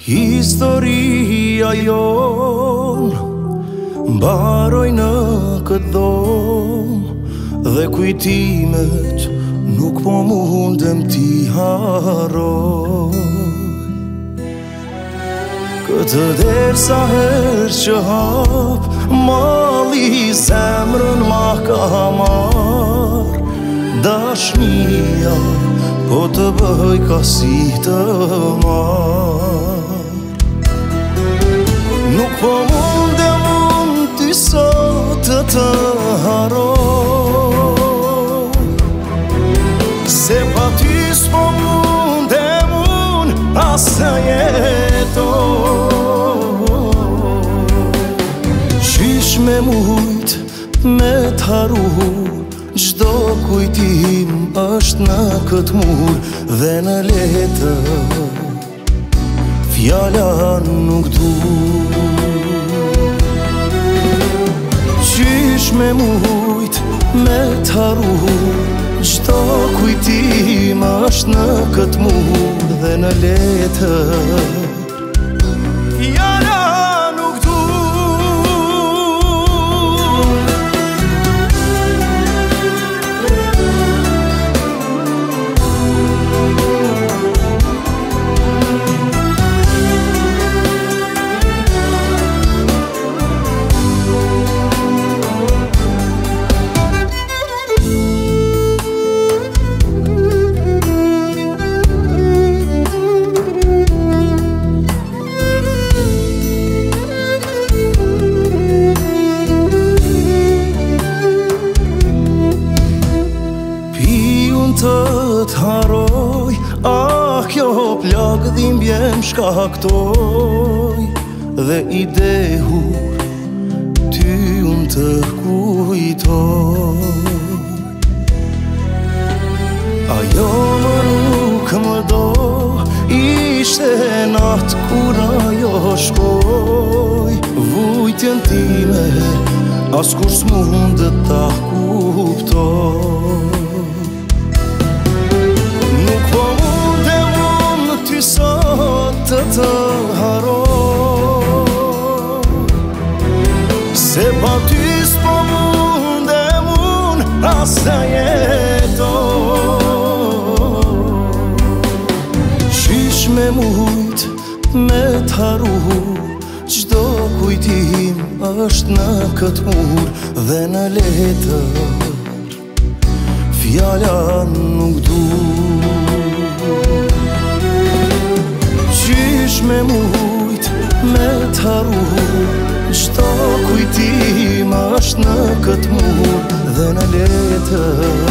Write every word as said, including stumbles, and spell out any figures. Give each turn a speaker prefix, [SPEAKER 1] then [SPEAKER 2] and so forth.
[SPEAKER 1] Historia jon mbaroj në këtë dom, dhe kujtimet nuk po mundem t'i haroj. Këtë dersa her që hap malli zemrën ma ka marr, dashnia po të bëj ka si të marr. Nuk po mundem unë ty sot të të haroj, se pa ty s'po mundem unë as të jetoj. Qysh me mujt me t'haru, gjdo kujtim është në këtë mur, dhe në letër fjala nuk du. Qysh me mujt me t'haru, gjdo kujtim është në këtë mur, dhe në letër fjala nuk du. Të t'haroj, ah kjo plak dhimbje m'shkaktoj, dhe i dehur ty unë të kujtoj. Ajo më nuk më do, ishte natë kur ajo shkoj, vujtjen time as kur s'mund ta kuptoj. Sot të të haroj, se pa ty s'po mundem unë as të jetoj. Qysh me mujt me t'haru, gjdo kujtim është në këtë mur, dhe në letër fjala nuk du. Qysh me mujt me t'haru, gjdo kujtim është në këtë mur, dhe në letër